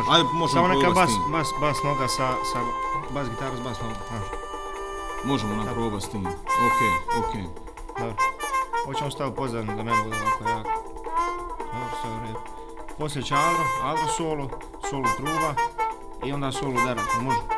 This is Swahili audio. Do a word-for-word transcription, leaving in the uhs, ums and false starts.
može. Ajde, možemo samo neka probati bas, s tim. bas, bas noga sa, sa bas gitara s bas nogom, znaš. Možemo nam probati s tim. Okej, okej. Dobro. Hoćemo staviti pozadnju da ne bude ovako jako. Dobro, sve u redu. Poslije će Aldo, Aldo solo, solo truba i onda solo udarac, može?